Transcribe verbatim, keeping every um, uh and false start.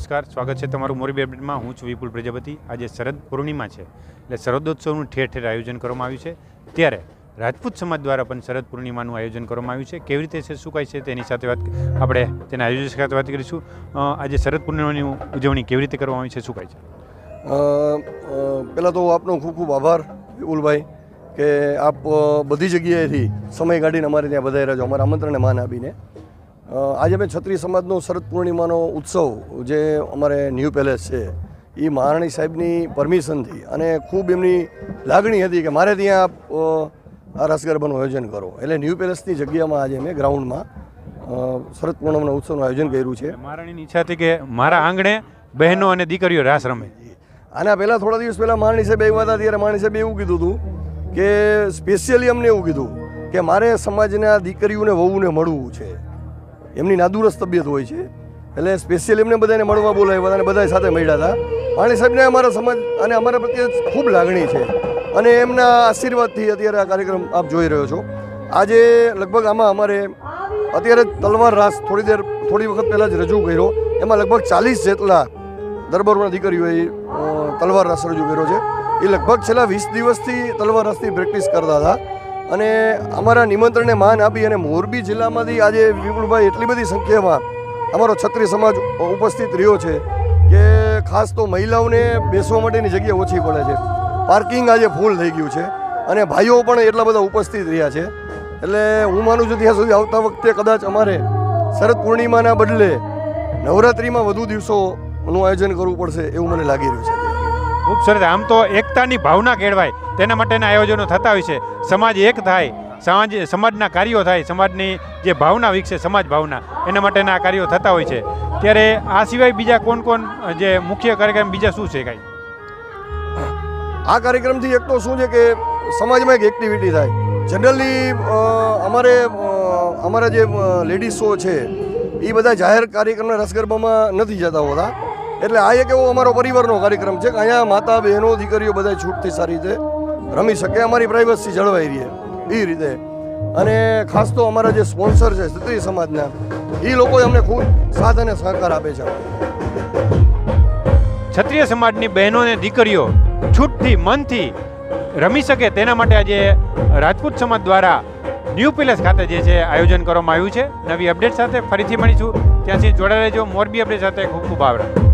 નમસ્કાર, સ્વાગત છે તમારું મોરબી અપડેટમાં। હું છું વિપુલ પ્રજાપતિ। આજે શરદ પૂર્ણિમા છે એટલે શરદોત્સવનું ઠેર ઠેર આયોજન કરવામાં આવ્યું છે। ત્યારે રાજપૂત સમાજ દ્વારા પણ શરદ પૂર્ણિમાનું આયોજન કરવામાં આવ્યું છે। કેવી રીતે છે, શું કાંઈ છે તેની સાથે વાત આપણે તેના આયોજક સાથે વાત કરીશું। આજે શરદ પૂર્ણિમાની ઉજવણી કેવી રીતે કરવામાં આવી છે, શું કાંઈ છે? પહેલાં તો આપનો ખૂબ ખૂબ આભાર વિપુલભાઈ કે આપ બધી જગ્યાએથી સમય કાઢીને અમારે ત્યાં વધાર્યા છો, અમારા આમંત્રણને માન આપીને। આજે અમે ક્ષત્રિય સમાજનો શરદ પૂર્ણિમાનો ઉત્સવ જે અમારે ન્યૂ પેલેસ છે એ મહારાણી સાહેબની પરમિશનથી અને ખૂબ એમની લાગણી હતી કે મારે ત્યાં આ રાસ ગરબાનું આયોજન કરો, એટલે ન્યૂ પેલેસની જગ્યામાં આજે મેં ગ્રાઉન્ડમાં શરદ પૂર્ણિમાના ઉત્સવનું આયોજન કર્યું છે। મહારાણીની ઈચ્છા હતી કે મારા આંગણે બહેનો અને દીકરીઓ રાસ રમે। આના પહેલાં થોડા દિવસ પહેલાં મહારાણી સાહેબ આવ્યા હતા ત્યારે મહારાણી સાહેબે એવું કીધું હતું કે સ્પેશિયલી અમને એવું કીધું કે મારે સમાજના દીકરીઓને વહુને મળવું છે। એમની નાદુરસ્ત તબિયત હોય છે એટલે સ્પેશિયલી એમને બધાને મળવા બોલાવ્યા અને બધા સાથે મળ્યા હતા। મહારાણી સાહેબને અમારા સમાજ અને અમારા પ્રત્યે ખૂબ લાગણી છે અને એમના આશીર્વાદથી અત્યારે આ કાર્યક્રમ આપ જોઈ રહ્યો છો। આજે લગભગ આમાં અમારે અત્યારે તલવાર રાસ થોડી દેર થોડી વખત પહેલાં જ રજૂ કર્યો, એમાં લગભગ ચાલીસ જેટલા દરબારોના દીકરીઓએ તલવાર રાસ રજૂ કર્યો છે। એ લગભગ છેલ્લા વીસ દિવસથી તલવાર રાસની પ્રેક્ટિસ કરતા હતા અને અમારા નિમંત્રણને માન આપી અને મોરબી જિલ્લામાંથી આજે વિપુલભાઈ એટલી બધી સંખ્યામાં અમારો ક્ષત્રિય સમાજ ઉપસ્થિત રહ્યો છે કે ખાસ તો મહિલાઓને બેસવા માટેની જગ્યા ઓછી પડે છે, પાર્કિંગ આજે ફૂલ થઈ ગયું છે અને ભાઈઓ પણ એટલા બધા ઉપસ્થિત રહ્યા છે। એટલે હું માનું છું ત્યાં સુધી આવતા વખતે કદાચ અમારે શરદ પૂર્ણિમાના બદલે નવરાત્રિમાં વધુ દિવસોનું આયોજન કરવું પડશે એવું મને લાગી રહ્યું છે। ખૂબ સરસ। આમ તો એકતાની ભાવના કેળવાય તેના માટેના આયોજનો થતા હોય છે, સમાજ એક થાય, સમાજ સમાજના કાર્યો થાય, સમાજની જે ભાવના વિકસે સમાજ ભાવના, એના માટેના આ કાર્યો થતા હોય છે। ત્યારે આ સિવાય બીજા કોણ કોણ જે મુખ્ય કાર્યક્રમ બીજા શું છે કાંઈ? આ કાર્યક્રમથી એક તો શું છે કે સમાજમાં એક એક્ટિવિટી થાય। જનરલી અમારે અમારા જે લેડીઝ શો છે એ બધા જાહેર કાર્યક્રમના રસ ગરબામાં નથી જતા હોતા, એટલે આ એક એવો અમારો પરિવારનો કાર્યક્રમ છે કે અહીંયા માતા બહેનો દીકરીઓ બધા છૂટથી સારી રીતે રમી શકે, અમારી પ્રાઇવસી જળવાઈ રહે એ રીતે। અને ખાસ તો અમારા જે સ્પોન્સર છે ક્ષત્રિય સમાજના, એ લોકો અમને ખૂબ સાથ અને સહકાર આપે છે। ક્ષત્રિય સમાજની બહેનો અને દીકરીઓ છૂટથી મનથી રમી શકે તેના માટે આજે રાજપૂત સમાજ દ્વારા ન્યૂ પેલેસ ખાતે જે છે આયોજન કરવામાં આવ્યું છે। નવી અપડેટ સાથે ફરીથી મળીશું, ત્યાંથી જોડાઈ રહેજો। મોરબી અપડેટ સાથે ખૂબ ખૂબ આભાર।